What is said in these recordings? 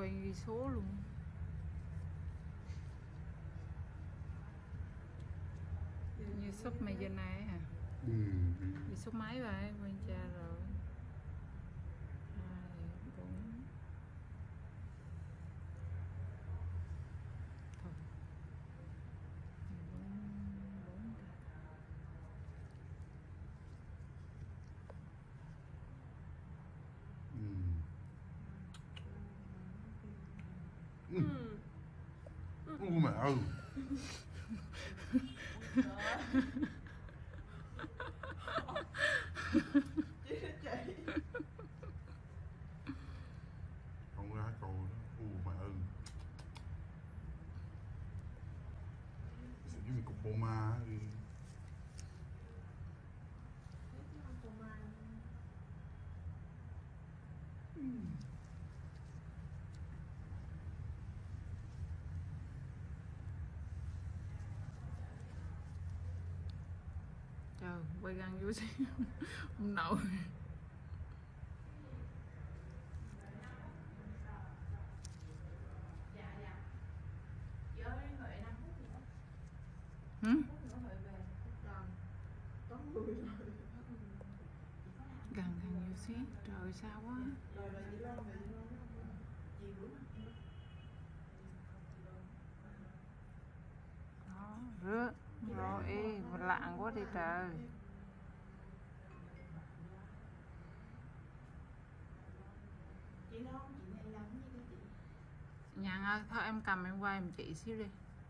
quay ghi số luôn. Như shop mày giờ này hả? Đi số mấy vậy? Quen cha rồi. 2, 4. Thôi. 4. Ôi mẹ ơi. Không ra cầu đó. Ôi mẹ ơi. Sẽ như cục bô ma đi. Trời, quay găng vô xíu. Không nổi. Gần nhiều xíu. Trời sao quá. Đó, rứa. Rồi, lạng quá đi trời. Chị đâu, chị này làm gì đó chị? Nhàn ơi, thôi em cầm em quay em chị xíu đi.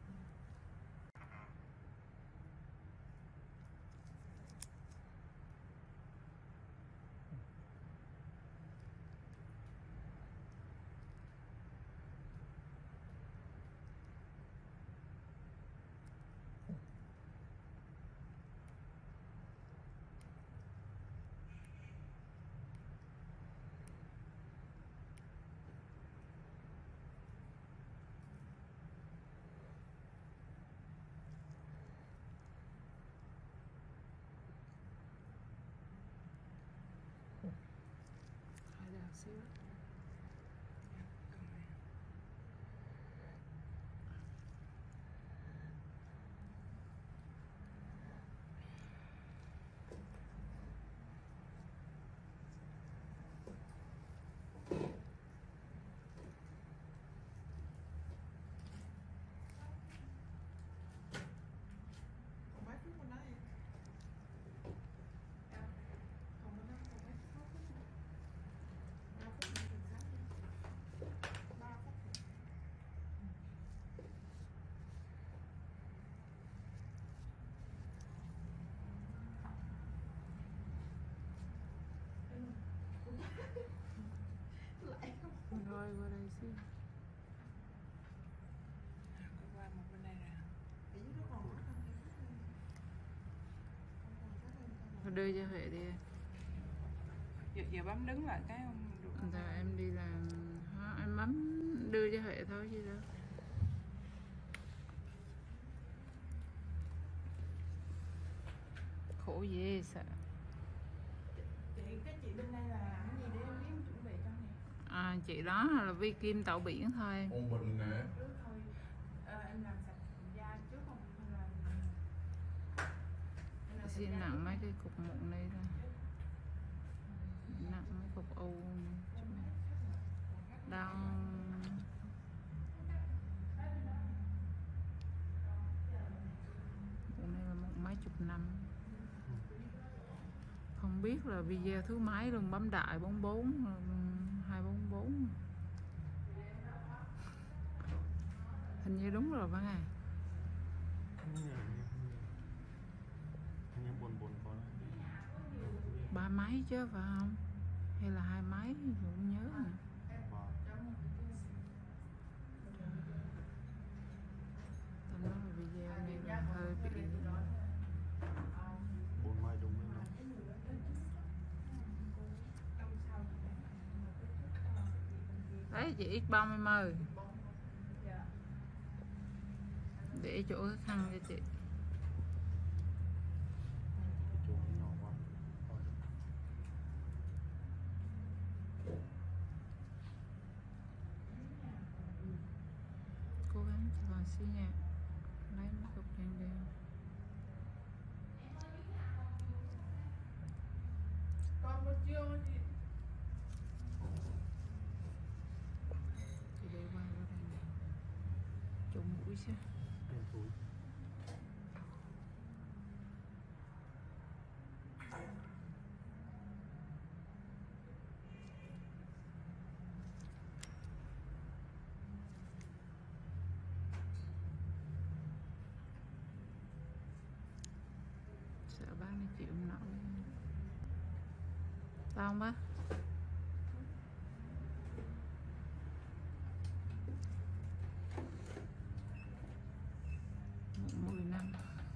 Hai đào xíu. Còn mấy phút bên đó em? Còn bên đó còn mấy phút? 3 phút nữa mình sáng đi. 3 phút. Lại không? Rồi qua đây xíu. Qua một bên đây nè. Ở dưới đó còn quá không? Thôi đưa cho Huệ đi. Giờ bấm đứng lại cái không được. Giờ em đi làm. Em bấm đưa cho Huệ thôi chứ đâu. Khổ dễ sợ. Cái chị bên đây là làm cái gì để em biết em chuẩn bị cho nè? Chị đó là vi kim tàu biển thôi. Ôn bình nè. Trước thôi. Em làm sạch da trước không? Hay là Xin nặng mấy cái cục mụn đây thôi. Nặng mấy cục u. Đau. Mụn này là một mấy chục năm. Không biết là video thứ mấy luôn, bấm đại 44 244. Hình như đúng rồi Văn à. Buồn có 3 máy chứ phải không? Hay là 2 máy không nhớ nữa. Tao nói là video này là hơi bị 4 mai đúng đấy. đấy chị X30 ơi. Để chỗ cái khăn cho chị. Chỗ nhỏ quá. Chị để quay qua đây này. Trùng mũi chứ. Đen túi. Sợ bác này chịu không nổi. Sao không bác? Một 10 năm.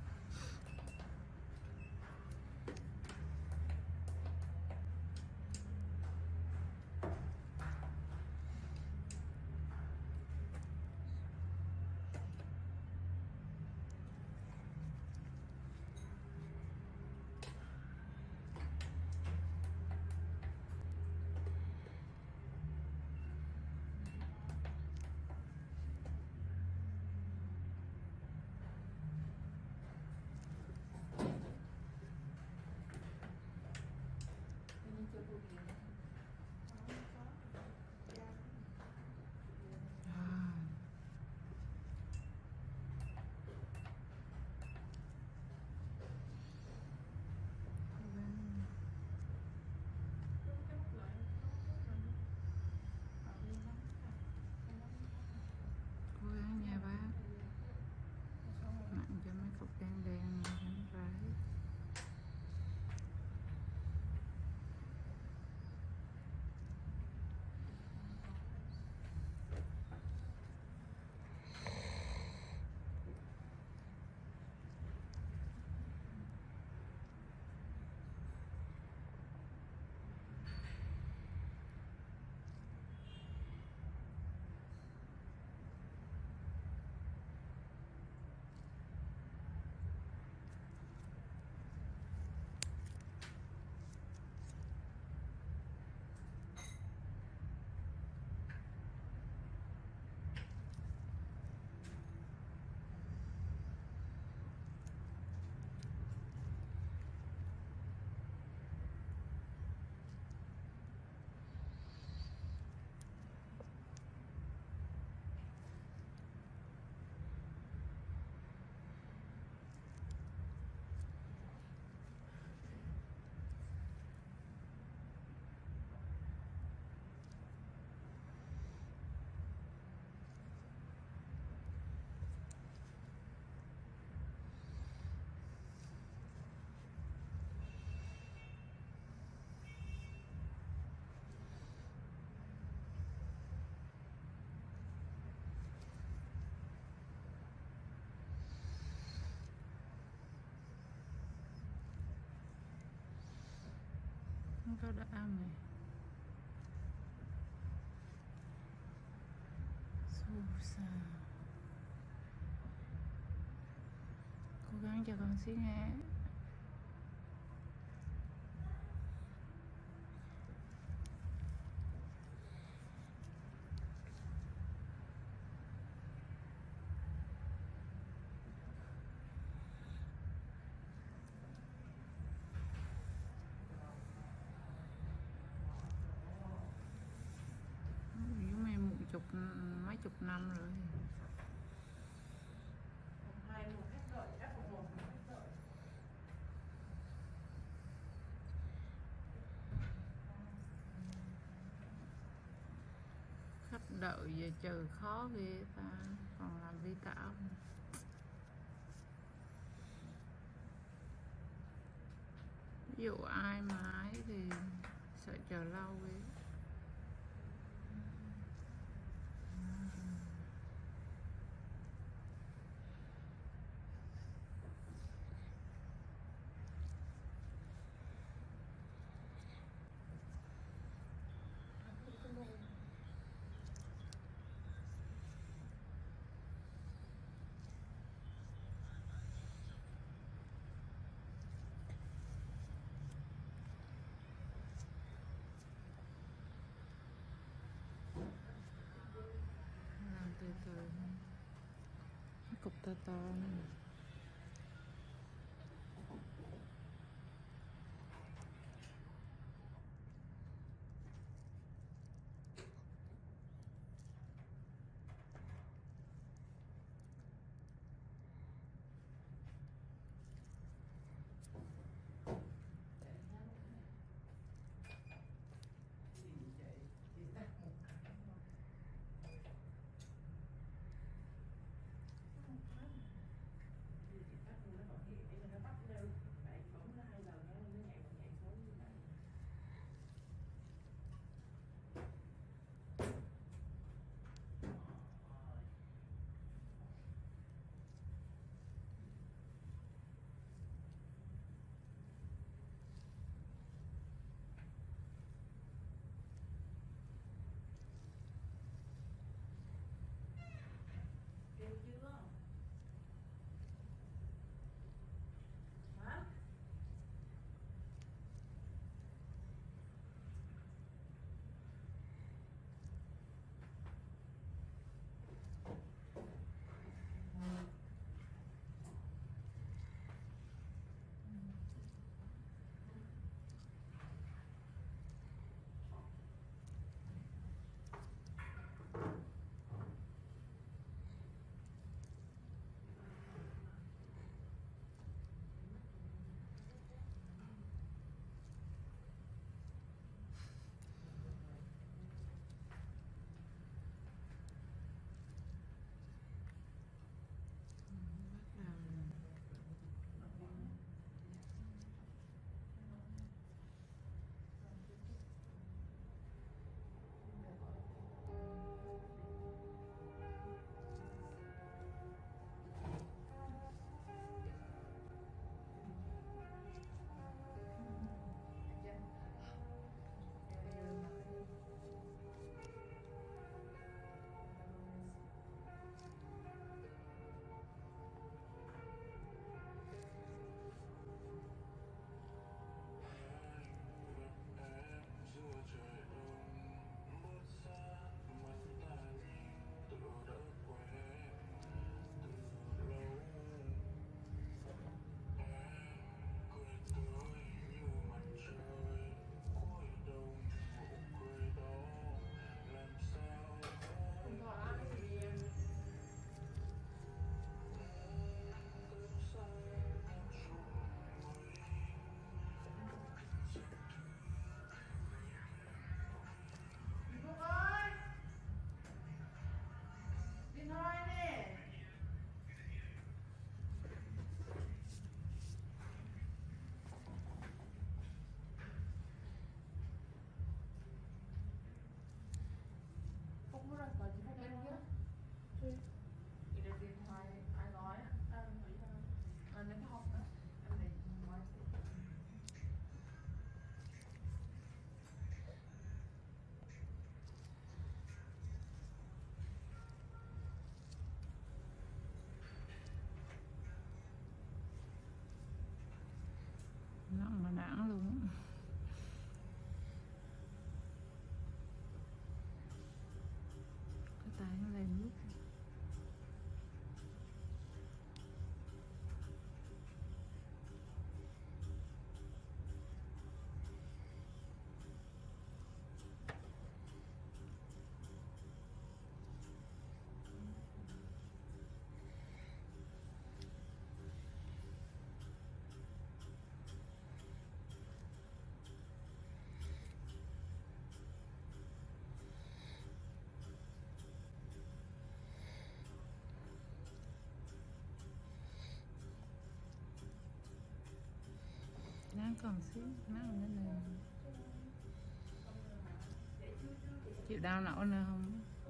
Cố gắng nha bác. Nặng cho mấy cục đen đen này rải. Không có đã mày. Xù xà. Cố gắng cho con xíu nghe. Mấy chục năm rồi. Khách đợi giờ chờ khó ghê ta, còn làm vi tạo. Ví dụ ai mà ấy thì sợ chờ lâu ghê. Từ từ cục to to này. nó mà nản luôn. Cái tay nó lên nước. Nắng còn xíu, nắng nữa nè. Chịu đau nổi nữa không?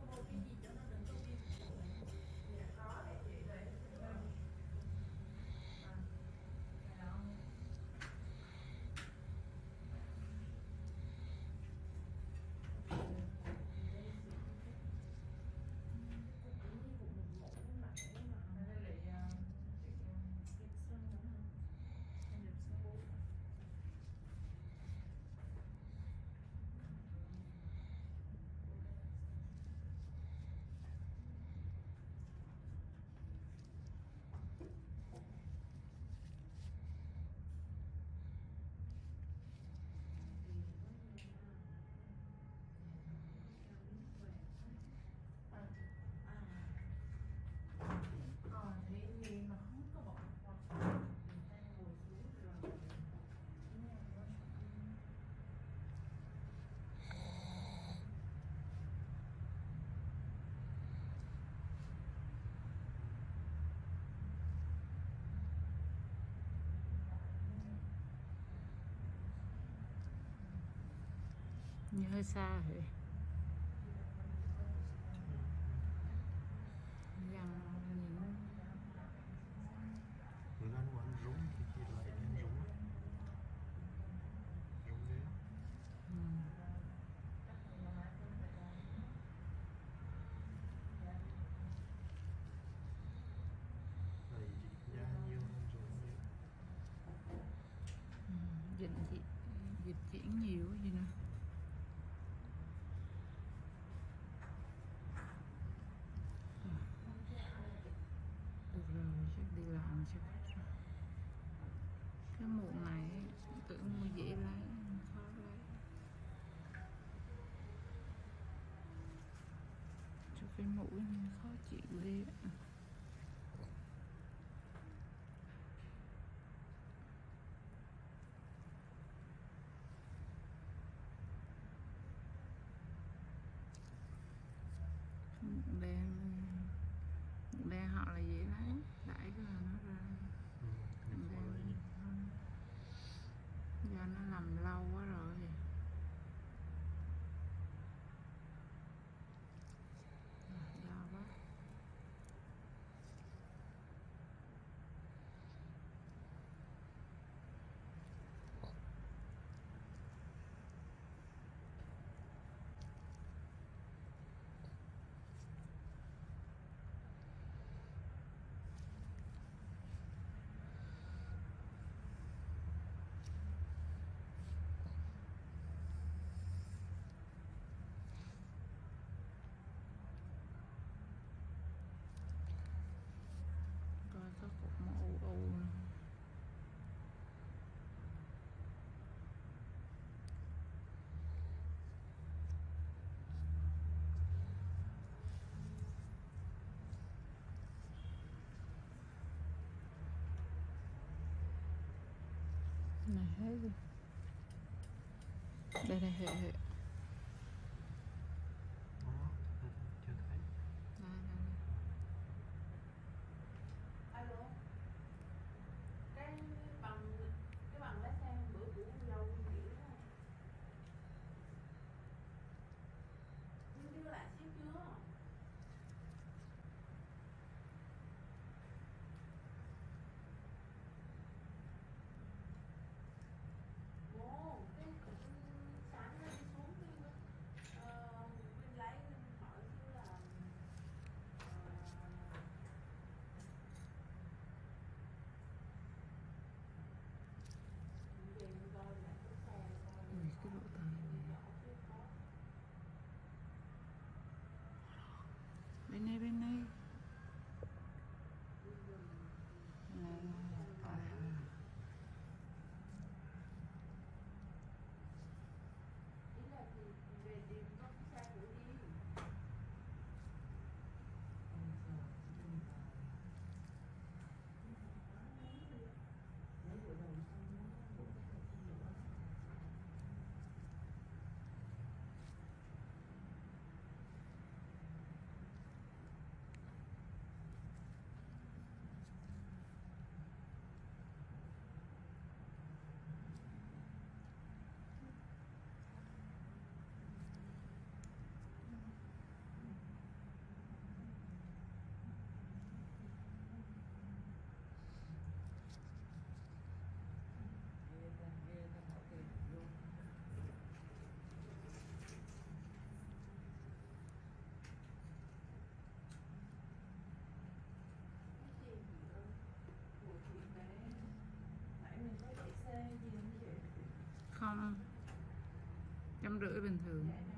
Như hơi xa rồi. Dằn nhìn người ta nó ăn rúng thì kia lại ăn rúng á. Rúng ghế. Này da nhiều hơn rúng nhiều. dịch chuyển nhiều gì nữa. Được rồi, chắc đi làm chắc. Cái muỗng này tưởng mua dễ lấy, khó lấy. Cho cái mũi khó chịu đi. Đen họ là dễ lấy, đẩy cái là nó ra. Đen do nó nằm lâu quá rồi. Đau quá. Coi có cục máu u u nữa. Này hết rồi. Đây hệ Đó, chưa thấy. đây. Alo. Cái bằng lái xe hôm bữa của dâu nghỉ đó. Nhưng đưa lại xíu chưa? Ồ, cái sáng nay đi xuống không, 150 bình thường.